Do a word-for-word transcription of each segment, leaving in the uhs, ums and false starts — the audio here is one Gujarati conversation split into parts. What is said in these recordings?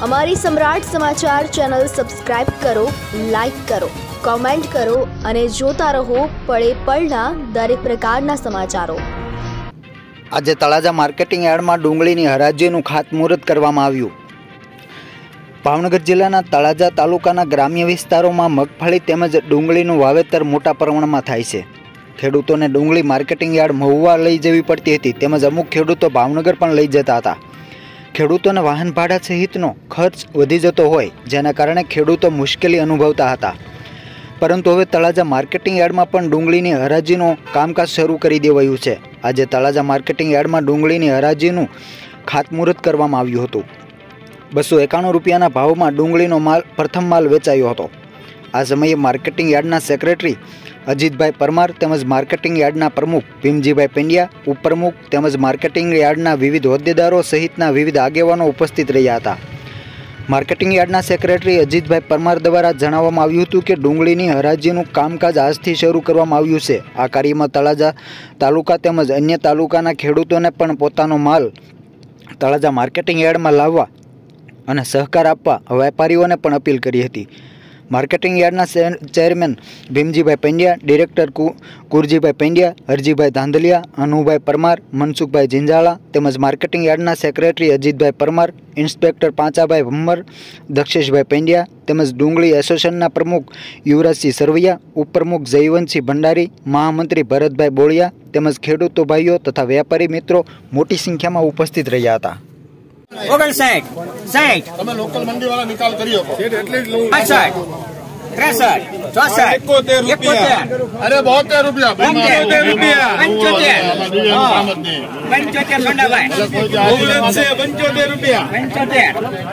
અમારી સમ્રાટ સમાચાર ચેનલ સબસ્ક્રાઇબ કરો, લાઈક કરો, કોમેન્ટ કરો અને જોતા રહો પળે પળના દરેક પ્રકારના સમાચારો। આજે તળાજા માર્કેટિંગ યાર્ડમાં ડુંગળીની હરાજીનું ખાતમુહૂર્ત કરવામાં આવ્યું। ભાવનગર જિલ્લાના તળાજા તાલુકાના ગ્રામ્ય વિસ્તારોમાં મગફળી તેમજ ડુંગળીનું વાવેતર મોટા પ્રમાણમાં થાય છે। ખેડૂતોને ડુંગળી માર્કેટિંગ યાર્ડ મહુવા લઈ જવી પડતી હતી, તેમજ અમુક ખેડૂતો ભાવનગર પણ લઈ જતા હતા। ખેડૂતોને વાહન ભાડા સહિતનો ખર્ચ વધી જતો હોય, જેના કારણે ખેડૂતો મુશ્કેલી અનુભવતા હતા। પરંતુ હવે તળાજા માર્કેટિંગ યાર્ડમાં પણ ડુંગળીની હરાજીનું કામકાજ શરૂ કરી દેવાયું છે। આજે તળાજા માર્કેટિંગ યાર્ડમાં ડુંગળીની હરાજીનું ખાતમુહૂર્ત કરવામાં આવ્યું હતું। બસો એકાણું રૂપિયાના ભાવમાં ડુંગળીનો માલ પ્રથમ માલ વેચાયો હતો। આ સમયે માર્કેટિંગ યાર્ડના સેક્રેટરી અજીતભાઈ પરમાર તેમજ માર્કેટિંગ યાર્ડના પ્રમુખ ભીમજીભાઈ પેંડિયા, ઉપપ્રમુખ તેમજ માર્કેટિંગ યાર્ડના વિવિધ હોદ્દેદારો સહિતના વિવિધ આગેવાનો ઉપસ્થિત રહ્યા હતા। માર્કેટિંગ યાર્ડના સેક્રેટરી અજીતભાઈ પરમાર દ્વારા જણાવવામાં આવ્યું હતું કે ડુંગળીની હરાજીનું કામકાજ આજથી શરૂ કરવામાં આવ્યું છે। આ કાર્યમાં તળાજા તાલુકા તેમજ અન્ય તાલુકાના ખેડૂતોને પણ પોતાનો માલ તળાજા માર્કેટિંગ યાર્ડમાં લાવવા અને સહકાર આપવા વેપારીઓને પણ અપીલ કરી હતી। માર્કેટિંગ યાર્ડના ચેરમેન ભીમજીભાઈ પેંડિયા, ડિરેક્ટર કુરજીભાઈ પેંડિયા, હરજીભાઈ ધાંધલિયા, અનુભાઈ પરમાર, મનસુખભાઈ જિંજાળા તેમજ માર્કેટિંગ યાર્ડના સેક્રેટરી અજીતભાઈ પરમાર, ઇન્સ્પેક્ટર પાંચાભાઈ ભમ્મર, દક્ષેશભાઈ પેંડિયા તેમજ ડુંગળી એસોસિએશનના પ્રમુખ યુવરાજસિંહ સરવૈયા, ઉપપ્રમુખ જયવંતસિંહ ભંડારી, મહામંત્રી ભરતભાઈ બોળિયા તેમજ ખેડૂતો ભાઈઓ તથા વેપારી મિત્રો મોટી સંખ્યામાં ઉપસ્થિત રહ્યા હતા। ઓગણસાઠ સાઠ તમે લોકલ મંડી વાળા નિકાલ કરી શકો એટલે જ લઉં પાસઠ ત્રેસઠ ચોસઠ એકોતેર રૂપિયા અરે બોતેર રૂપિયા પંચોતેર રૂપિયા પંચોતેર પંચોતેર સોનાભાઈ પંચોતેર રૂપિયા પંચોતેર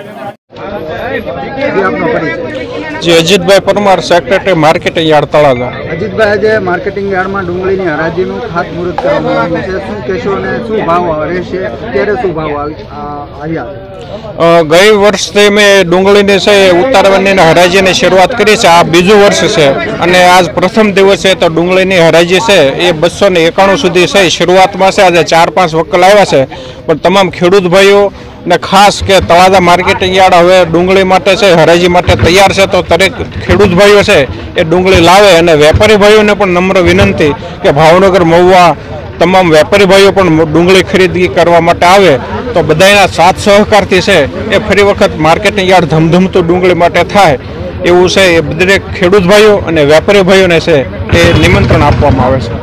जी Ajitbhai Parmar, secretary marketing yard Talaja. Ajitbhai, આજે માર્કેટિંગ યાર્ડમાં ડુંગળીની હરાજીનું ખાતમુહૂર્ત કરવામાં આવ્યું છે। શું કહેશો અને શું ભાવ રહેશે? અત્યારે શું ભાવ આવ્યા? ગઈ વર્ષથી મેં ડુંગળીની છે ઉતારવાની હરાજીની શરૂઆત કરી છે। આ બીજું વર્ષ છે અને આજ પ્રથમ દિવસ છે, તો ડુંગળીની હરાજી છે એ બસો ને એકાણું સુધી છે। શરૂઆતમાં છે આજે ચાર પાંચ વકલ આવ્યા છે, પણ તમામ ખેડૂત ભાઈઓ ને ખાસ કે તળાજા માર્કેટિંગ યાર્ડ હવે ડુંગળી માટે છે હરાજી માટે તૈયાર છે, તો દરેક ખેડૂત ભાઈઓ છે એ ડુંગળી લાવે। અને વેપારી ભાઈઓને પણ નમ્ર વિનંતી કે ભાવનગર મહુવા તમામ વેપારી ભાઈઓ પણ ડુંગળી ખરીદી કરવા માટે આવે, તો બધાના સાથ સહકારથી છે એ ફરી વખત માર્કેટિંગ યાર્ડ ધમધમતું ડુંગળી માટે થાય એવું છે એ દરેક ખેડૂત ભાઈઓ અને વેપારી ભાઈઓને છે એ નિમંત્રણ આપવામાં આવે છે।